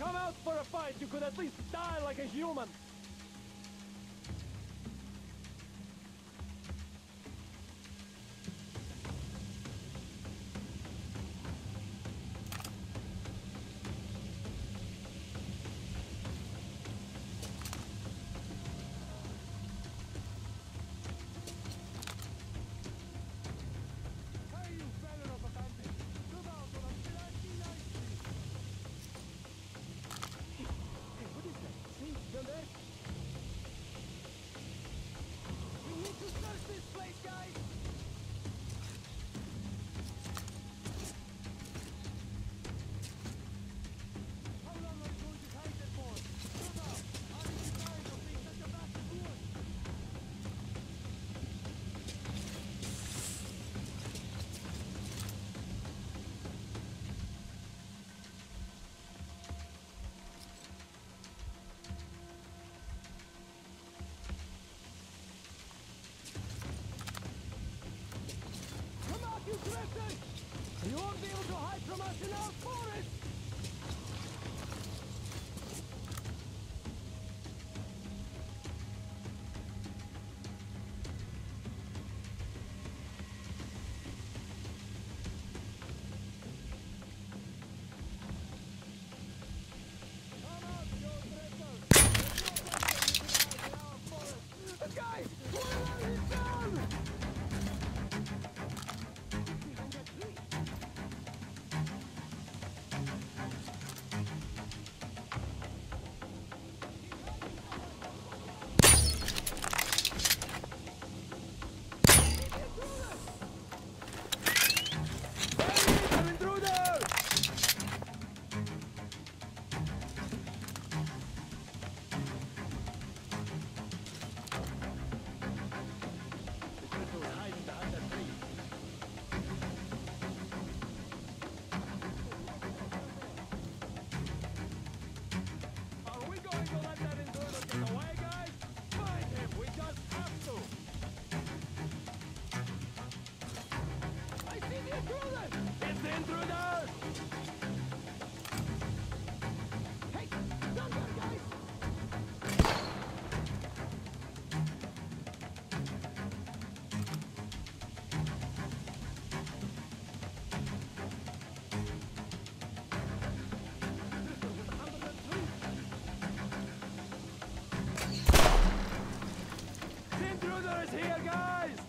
come out for a fight, you could at least die like a human. You won't be able to hide from us in our forest! Come out, you traitors! There's no place for you to hide in our forest! Guys! Where is down? It's the intruder! Hey, down there, guys! The intruder is here, guys!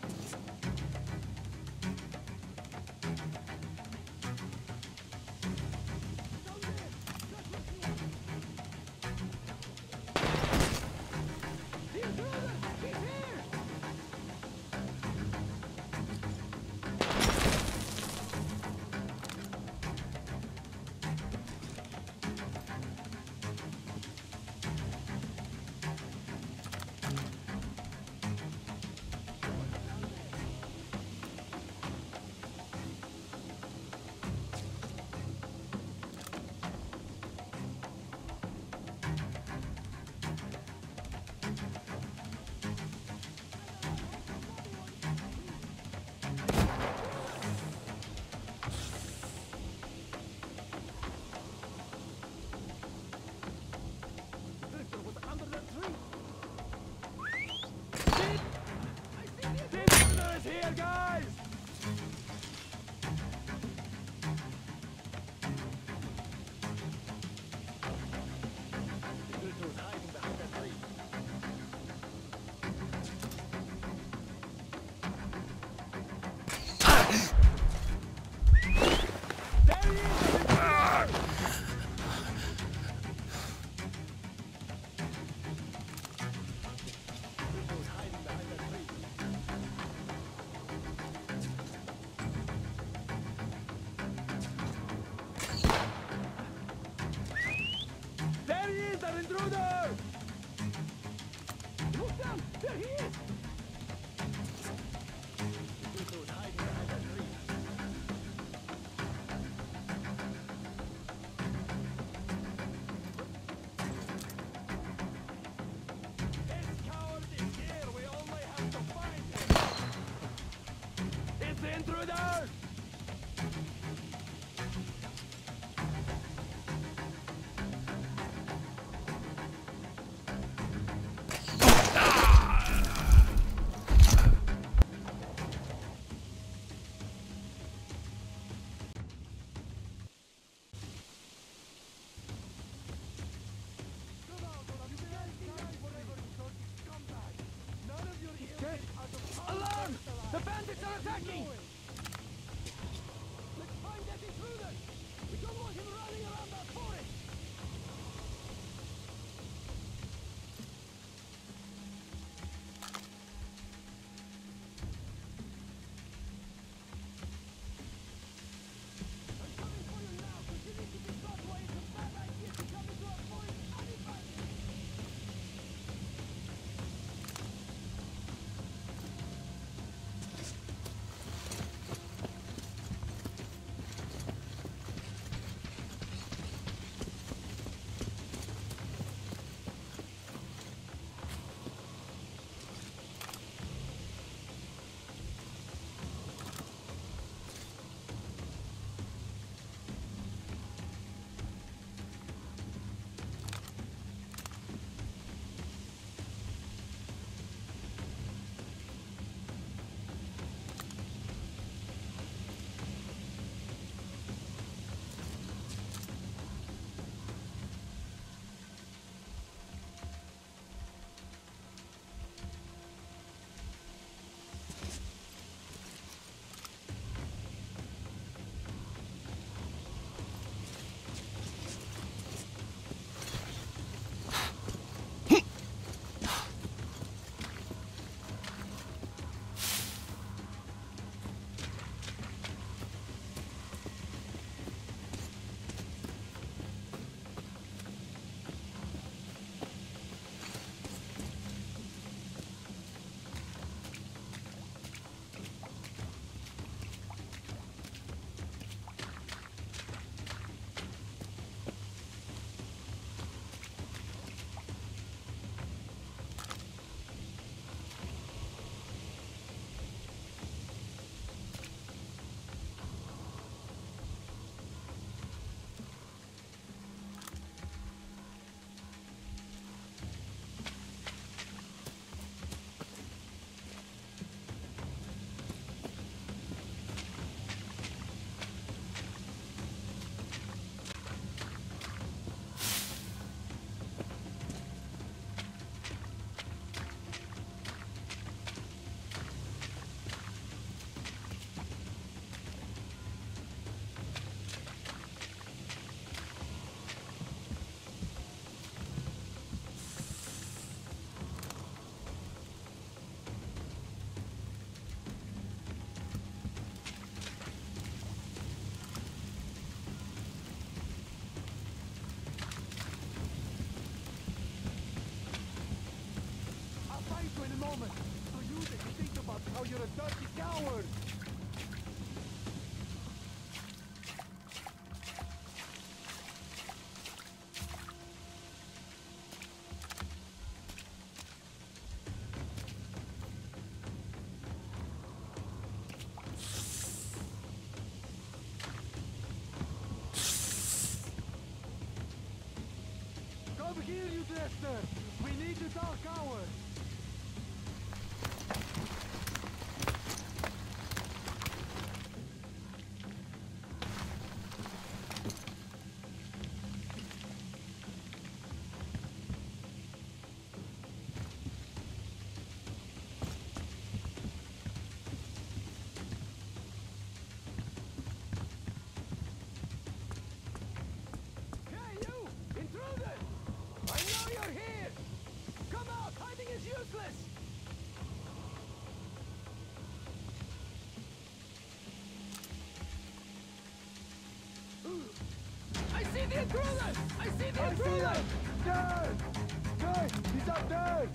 Here, guys! The intruder is hiding behind that tree. There he is! The intruder is hiding behind that tree. attacking! Let's find that intruder! We don't want him running around our forest! I'm coming for you now, because you need to be taught why it's a bad idea to come into our forest anybody! In a moment, so you that you think about how you're a dirty coward! Come here, you Dresner! We need to talk coward! The intruder! I see the intruder! There! There! He's up there!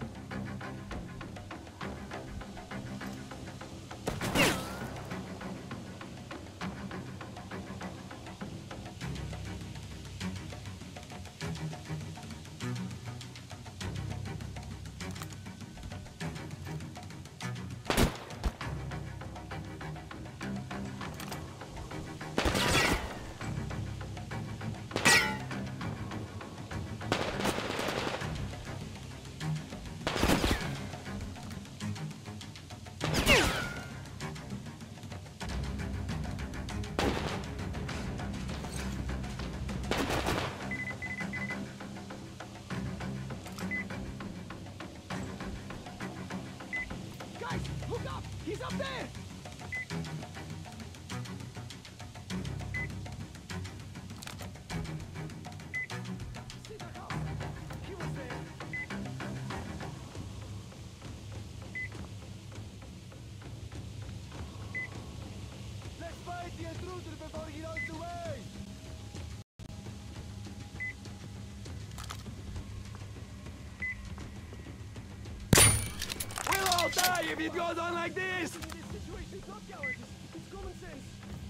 die if it goes on like this! In this situation, it's not cowardice. It's common sense.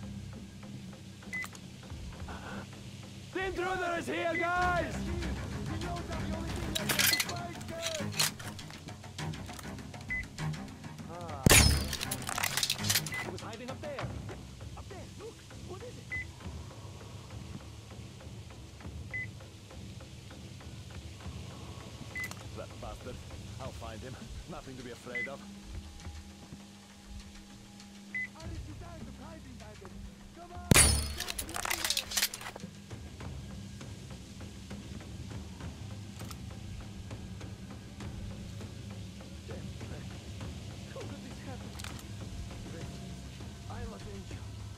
The intruder is here, guys! He knows I'm the only thing left to fight, girl! He was hiding up there. Up there, look! What is it? That bastard. I'll find him. Nothing to be afraid of. Alice, you died of hiding, bandit! Come on! Get ready! How could this happen? I'm a danger.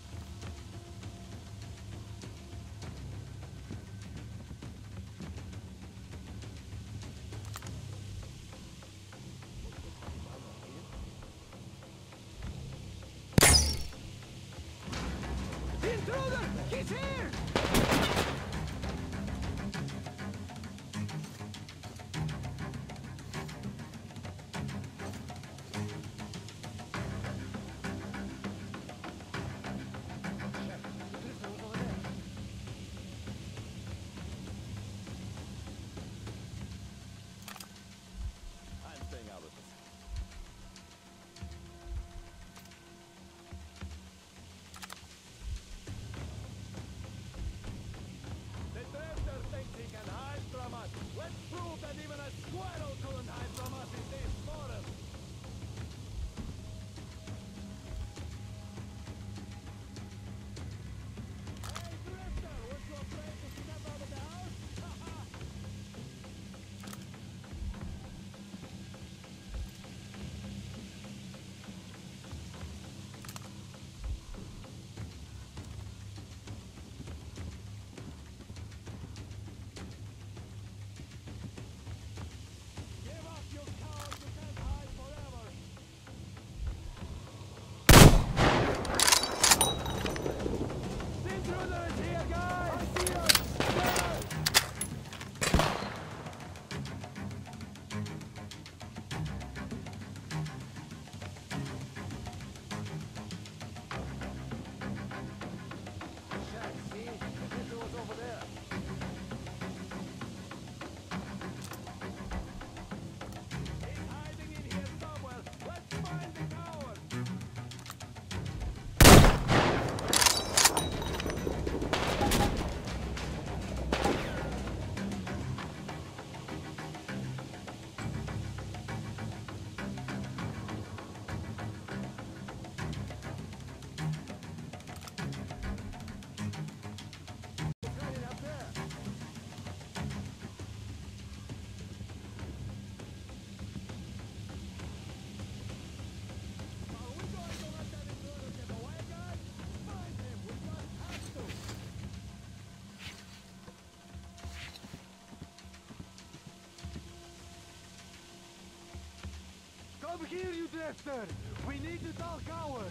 The intruder! He's here! I'm staying out of this. The drifter thinks he can hide from us. Let's prove that even a squirrel couldn't hide from us in this forest. Hey, drifter, was you afraid to step out of the house? Give up, you coward! You can't hide forever! The intruder is here, guys! I see us! Jack, see? The intruder was over there. He's hiding in here somewhere. Let's find the coward. He's hiding up there. Are we going to let that intruder get away, guys? Find him. We just have to. Come here, you drifter! We need to talk coward!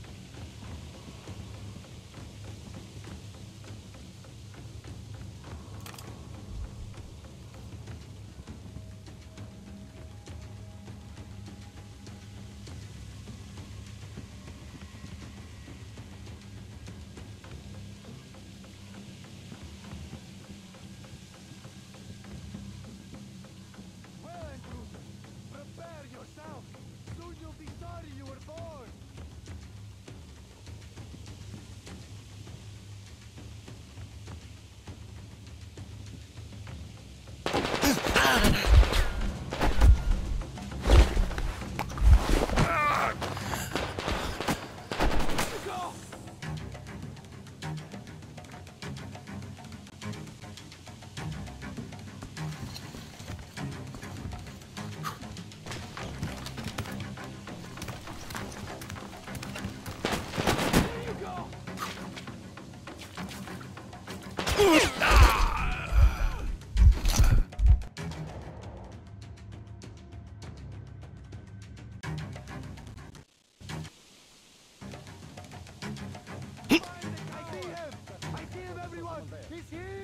Well, intruder, prepare yourself! Soon you'll be sorry you were born! Go! There you go! I see him! I see him, everyone! He's here!